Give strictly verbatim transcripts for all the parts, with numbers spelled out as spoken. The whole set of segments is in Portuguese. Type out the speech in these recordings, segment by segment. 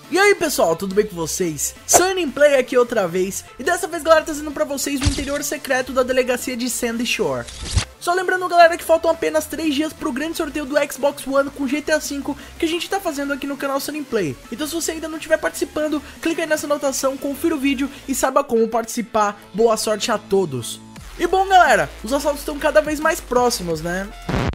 E aí pessoal, tudo bem com vocês? Sunny Play aqui outra vez, e dessa vez galera, trazendo pra vocês o interior secreto da delegacia de Sandy Shore. Só lembrando galera que faltam apenas três dias pro grande sorteio do Xbox One com G T A cinco que a gente tá fazendo aqui no canal Sunny Play. Então se você ainda não estiver participando, clica aí nessa anotação, confira o vídeo e saiba como participar. Boa sorte a todos. E bom galera, os assaltos estão cada vez mais próximos, né?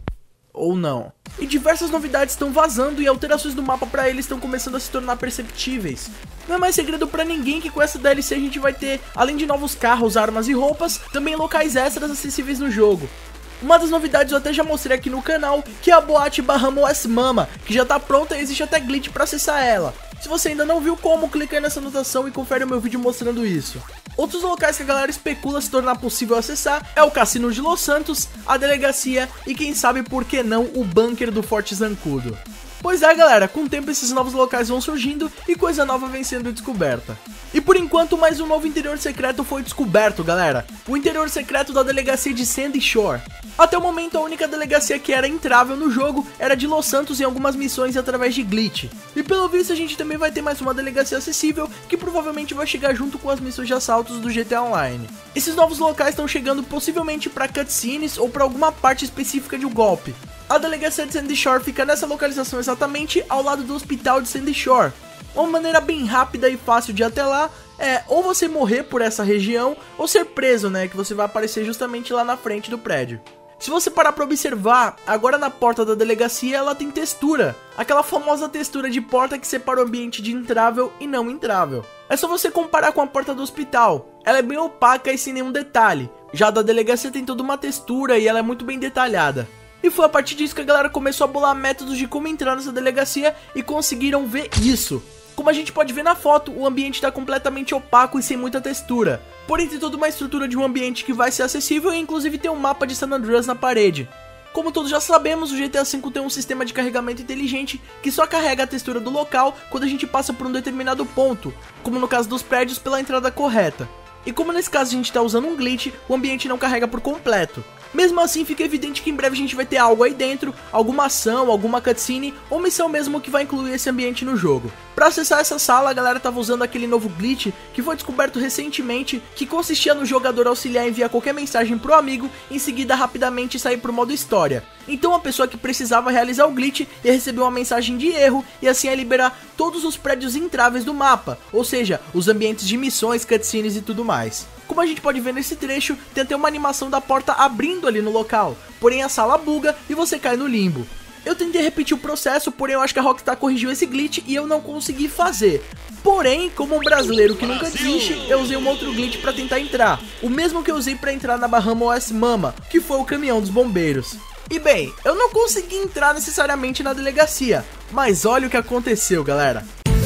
Ou não. E diversas novidades estão vazando e alterações do mapa pra eles estão começando a se tornar perceptíveis. Não é mais segredo pra ninguém que com essa D L C a gente vai ter, além de novos carros, armas e roupas, também locais extras acessíveis no jogo. Uma das novidades eu até já mostrei aqui no canal, que é a boate Bahamas Mama, que já tá pronta e existe até glitch pra acessar ela. Se você ainda não viu como, clica aí nessa anotação e confere o meu vídeo mostrando isso. Outros locais que a galera especula se tornar possível acessar é o Cassino de Los Santos, a delegacia e quem sabe por que não o bunker do Forte Zancudo. Pois é galera, com o tempo esses novos locais vão surgindo e coisa nova vem sendo descoberta. E por enquanto mais um novo interior secreto foi descoberto galera, o interior secreto da delegacia de Sandy Shore. Até o momento a única delegacia que era entrável no jogo era de Los Santos em algumas missões através de glitch. E pelo visto a gente também vai ter mais uma delegacia acessível que provavelmente vai chegar junto com as missões de assaltos do G T A Online. Esses novos locais estão chegando possivelmente para cutscenes ou para alguma parte específica de um golpe. A delegacia de Sandy Shore fica nessa localização exatamente ao lado do hospital de Sandy Shore. Uma maneira bem rápida e fácil de ir até lá é ou você morrer por essa região ou ser preso, né, que você vai aparecer justamente lá na frente do prédio. Se você parar para observar, agora na porta da delegacia ela tem textura, aquela famosa textura de porta que separa o ambiente de entrável e não entrável. É só você comparar com a porta do hospital, ela é bem opaca e sem nenhum detalhe, já a da delegacia tem toda uma textura e ela é muito bem detalhada. E foi a partir disso que a galera começou a bolar métodos de como entrar nessa delegacia e conseguiram ver isso. Como a gente pode ver na foto, o ambiente está completamente opaco e sem muita textura. Porém tem toda uma estrutura de um ambiente que vai ser acessível e inclusive tem um mapa de San Andreas na parede. Como todos já sabemos, o G T A cinco tem um sistema de carregamento inteligente que só carrega a textura do local quando a gente passa por um determinado ponto, como no caso dos prédios pela entrada correta. E como nesse caso a gente está usando um glitch, o ambiente não carrega por completo. Mesmo assim, fica evidente que em breve a gente vai ter algo aí dentro, alguma ação, alguma cutscene ou missão mesmo que vai incluir esse ambiente no jogo. Para acessar essa sala, a galera tava usando aquele novo glitch que foi descoberto recentemente, que consistia no jogador auxiliar enviar qualquer mensagem pro amigo, em seguida rapidamente sair pro modo história. Então a pessoa que precisava realizar o glitch ia receber uma mensagem de erro e assim ia liberar todos os prédios entráveis do mapa, ou seja, os ambientes de missões, cutscenes e tudo mais. Como a gente pode ver nesse trecho, tem até uma animação da porta abrindo ali no local, porém a sala buga e você cai no limbo. Eu tentei repetir o processo, porém eu acho que a Rockstar corrigiu esse glitch e eu não consegui fazer. Porém, como um brasileiro que nunca desiste, eu usei um outro glitch para tentar entrar. O mesmo que eu usei para entrar na Bahamas Mama, que foi o caminhão dos bombeiros. E bem, eu não consegui entrar necessariamente na delegacia, mas olha o que aconteceu galera.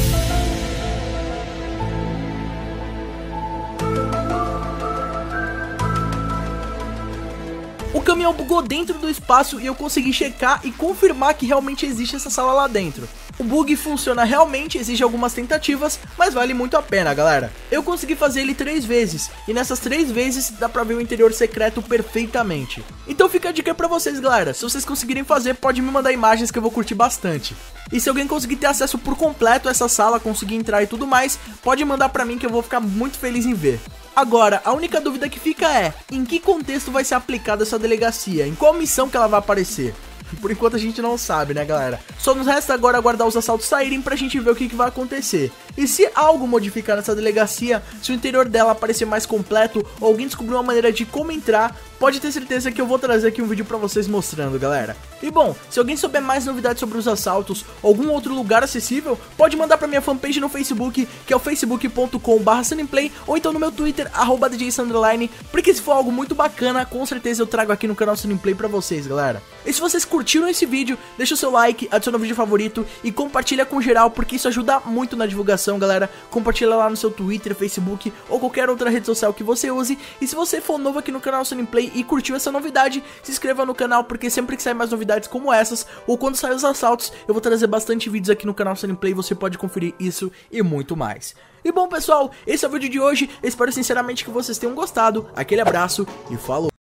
O caminhão bugou dentro do espaço e eu consegui checar e confirmar que realmente existe essa sala lá dentro. O bug funciona realmente, exige algumas tentativas, mas vale muito a pena galera. Eu consegui fazer ele três vezes, e nessas três vezes dá pra ver o interior secreto perfeitamente. Então fica a dica pra vocês galera, se vocês conseguirem fazer pode me mandar imagens que eu vou curtir bastante. E se alguém conseguir ter acesso por completo a essa sala, conseguir entrar e tudo mais, pode mandar pra mim que eu vou ficar muito feliz em ver. Agora, a única dúvida que fica é, em que contexto vai ser aplicada essa delegacia? Em qual missão que ela vai aparecer? Por enquanto a gente não sabe, né galera? Só nos resta agora aguardar os assaltos saírem pra gente ver o que, que vai acontecer. E se algo modificar nessa delegacia, se o interior dela aparecer mais completo, ou alguém descobrir uma maneira de como entrar, pode ter certeza que eu vou trazer aqui um vídeo pra vocês mostrando, galera. E bom, se alguém souber mais novidades sobre os assaltos, ou algum outro lugar acessível, pode mandar pra minha fanpage no Facebook, que é o facebook ponto com barra sunnyplay, ou então no meu Twitter, arroba D J Sandroline, porque se for algo muito bacana, com certeza eu trago aqui no canal Sunnyplay pra vocês, galera. E se vocês curtiram esse vídeo, deixa o seu like, adiciona o vídeo favorito e compartilha com geral, porque isso ajuda muito na divulgação, galera. Compartilha lá no seu Twitter, Facebook ou qualquer outra rede social que você use. E se você for novo aqui no canal Sunnyplay e curtiu essa novidade, se inscreva no canal, porque sempre que sair mais novidades como essas, ou quando sair os assaltos, eu vou trazer bastante vídeos aqui no canal Sunnyplay, você pode conferir isso e muito mais. E bom pessoal, esse é o vídeo de hoje, eu espero sinceramente que vocês tenham gostado, aquele abraço e falou!